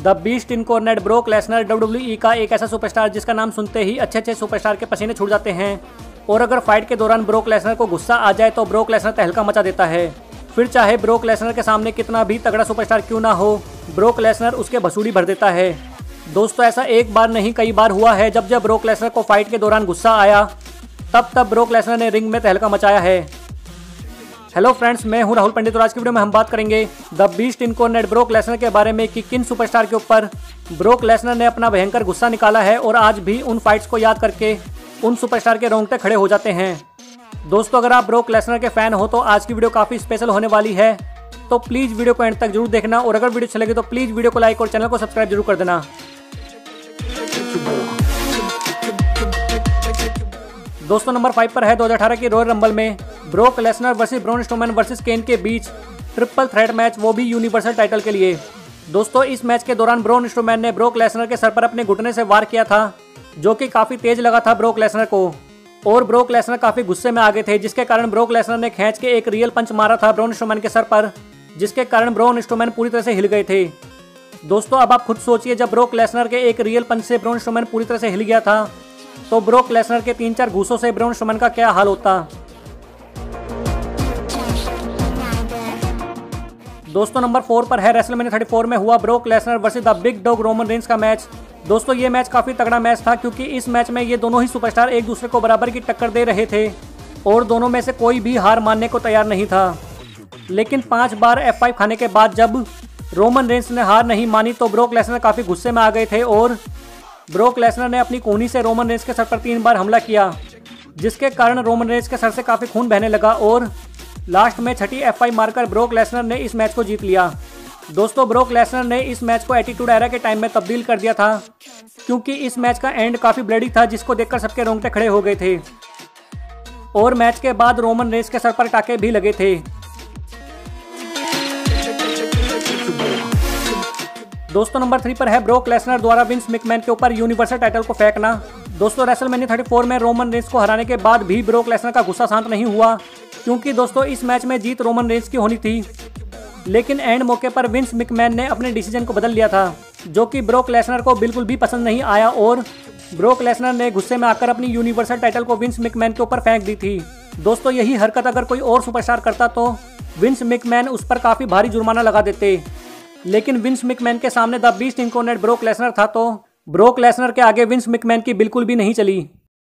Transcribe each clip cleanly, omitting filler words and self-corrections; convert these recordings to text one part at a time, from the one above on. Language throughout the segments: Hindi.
The beast incarnate Brock Lesnar WWE का एक ऐसा सुपरस्टार जिसका नाम सुनते ही अच्छे सुपरस्टार के पसीने छूट जाते हैं। और अगर फाइट के दौरान ब्रोक लेसनर को गुस्सा आ जाए तो ब्रोक लेसनर तहलका मचा देता है। फिर चाहे ब्रोक लेसनर के सामने कितना भी तगड़ा सुपरस्टार क्यों ना हो, ब्रोक लेसनर उसके भसूड़ी भर देता है। दोस्तों ऐसा एक बार नहीं कई बार हुआ है। जब ब्रोक लेसनर को फाइट के दौरान गुस्सा आया तब ब्रोक लेसनर ने रिंग में तहलका मचाया है। हेलो फ्रेंड्स, मैं हूं राहुल पंडित और आज की वीडियो में हम बात करेंगे the beast incarnate Brock Lesnar के बारे में कि किन सुपरस्टार के ऊपर ब्रोक लेसनर ने अपना भयंकर गुस्सा निकाला है और आज भी उन फाइट्स को याद करके उन सुपरस्टार के रोंगटे खड़े हो जाते हैं। दोस्तों अगर आप ब्रोक लेसनर के फैन हो तो आज की वीडियो काफ़ी स्पेशल होने वाली है, तो प्लीज़ वीडियो को एंड तक जरूर देखना और अगर वीडियो अच्छी लगे तो प्लीज़ वीडियो को लाइक और चैनल को सब्सक्राइब जरूर कर देना। दोस्तों नंबर 5 पर है 2018 की रॉयल रंबल में Brock Lesnar versus Braun Strowman versus Kane के बीच ट्रिपल थ्रेट मैच, वो भी यूनिवर्सल टाइटल के लिए। दोस्तों इस मैच के दौरान ब्रॉन स्ट्रोमैन ने ब्रोक लेसनर के सर पर अपने घुटने से वार किया था, जो कि काफ़ी तेज लगा था ब्रोक लेसनर को। और ब्रोक लेसनर काफ़ी गुस्से में आ गए थे, जिसके कारण ब्रोक लेसनर ने खींच के एक रियल पंच मारा था ब्रॉन स्ट्रोमैन के सर पर, जिसके कारण ब्रॉन स्ट्रोमैन पूरी तरह से हिल गए थे। दोस्तों अब आप खुद सोचिए, जब ब्रोक लेसनर के एक रियल पंच से ब्रॉन स्ट्रोमैन पूरी तरह से हिल गया था तो ब्रोक लेसनर के 3-4 घूसों से ब्रॉन स्ट्रोमैन का क्या हाल होता। दोस्तों नंबर 4 पर है रेसलमेनिया 34 में हुआ Brock Lesnar versus the big dog Roman Reigns का मैच। दोस्तों ये मैच काफ़ी तगड़ा मैच था, क्योंकि इस मैच में ये दोनों ही सुपरस्टार एक दूसरे को बराबर की टक्कर दे रहे थे और दोनों में से कोई भी हार मानने को तैयार नहीं था। लेकिन 5 बार F5 खाने के बाद जब रोमन रेंस ने हार नहीं मानी तो ब्रोक लेसनर काफ़ी गुस्से में आ गए थे और ब्रोक लेसनर ने अपनी कूहनी से रोमन रेंस के सर पर 3 बार हमला किया, जिसके कारण रोमन रेंस के सर से काफ़ी खून बहने लगा और लास्ट में छठी F5 मारकर ब्रोक लेसनर ने इस मैच को जीत लिया। दोस्तों ब्रोक लेसनर ने इस मैच को एटीट्यूड एरा के टाइम में तब्दील कर दिया था, क्योंकि इस मैच का एंड काफ़ी ब्लडी था, जिसको देखकर सबके रोंगटे खड़े हो गए थे और मैच के बाद रोमन रेंस के सर पर टाके भी लगे थे। दोस्तों नंबर 3 पर है ब्रोक लेसनर द्वारा विंस मैकमैन के ऊपर यूनिवर्सल टाइटल को फेंकना। दोस्तों रेसलमेनिया 34 में रोमन रेंस को हराने के बाद भी ब्रोक लेसनर का गुस्सा शांत नहीं हुआ, क्योंकि दोस्तों इस मैच में जीत रोमन रेंस की होनी थी। लेकिन एंड मौके पर विंस मैकमैन ने अपने डिसीजन को बदल लिया था, जो कि ब्रोक लेसनर को बिल्कुल भी पसंद नहीं आया और ब्रोक लेसनर ने गुस्से में आकर अपनी यूनिवर्सल टाइटल को विंस मैकमैन के ऊपर फेंक दी थी। दोस्तों यही हरकत अगर कोई और सुपरस्टार करता तो विंस मैकमैन उस पर काफ़ी भारी जुर्माना लगा देते, लेकिन विंस मैकमैन के सामने the beast incarnate Brock Lesnar था, तो ब्रोक लेसनर के आगे विंस मैकमैन की बिल्कुल भी नहीं चली।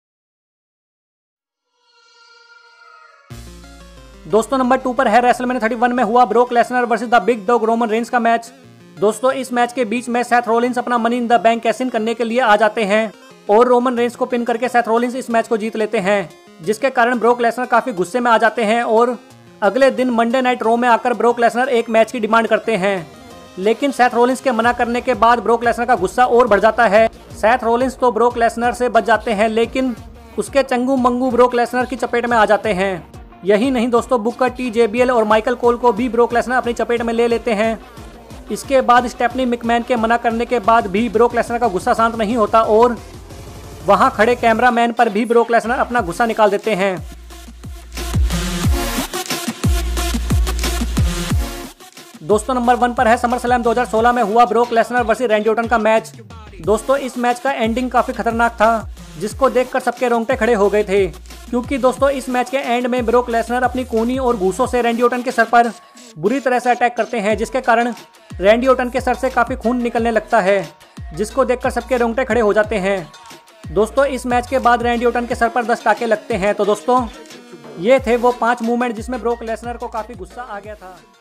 दोस्तों नंबर 2 पर है रेसलमेनिया 31 में हुआ Brock Lesnar versus the big dog Roman Reigns का मैच। दोस्तों इस मैच के बीच में सेथ रॉलिंस अपना money in the bank cash in करने के लिए आ जाते हैं और रोमन रेंस को पिन करके सेथ रॉलिंस इस मैच को जीत लेते हैं, जिसके कारण ब्रोक लेसनर काफ़ी गुस्से में आ जाते हैं और अगले दिन मंडे नाइट रॉ में आकर ब्रोक लेसनर एक मैच की डिमांड करते हैं। लेकिन सेथ रॉलिंस के मना करने के बाद ब्रोक लेसनर का गुस्सा और बढ़ जाता है। सेथ रॉलिंस तो ब्रोक लेसनर से बच जाते हैं, लेकिन उसके चंगू मंगू ब्रोक लेसनर की चपेट में आ जाते हैं। यही नहीं दोस्तों, बुकर टी, JBL और माइकल कोल को भी ब्रोक लेसनर अपनी चपेट में ले लेते हैं। इसके बाद स्टेफनी मैकमैन के मना करने के बाद भी ब्रोक लेसनर का गुस्सा शांत नहीं होता और वहां खड़े कैमरामैन पर भी ब्रोक लेसनर अपना गुस्सा निकाल देते हैं। दोस्तों नंबर 1 पर है समरस्लैम 2016 में हुआ Brock Lesnar versus Randy Orton का मैच। दोस्तों इस मैच का एंडिंग काफ़ी खतरनाक था, जिसको देखकर सबके रोंगटे खड़े हो गए थे, क्योंकि दोस्तों इस मैच के एंड में ब्रोक लेसनर अपनी कूहनी और घूसों से रैंडी ऑर्टन के सर पर बुरी तरह से अटैक करते हैं, जिसके कारण रैंडी ऑर्टन के सर से काफ़ी खून निकलने लगता है, जिसको देखकर सबके रोंगटे खड़े हो जाते हैं। दोस्तों इस मैच के बाद रैंडी ऑर्टन के सर पर 10 टाके लगते हैं। तो दोस्तों ये थे वो 5 मूवमेंट जिसमें ब्रोक लेसनर को काफ़ी गुस्सा आ गया था।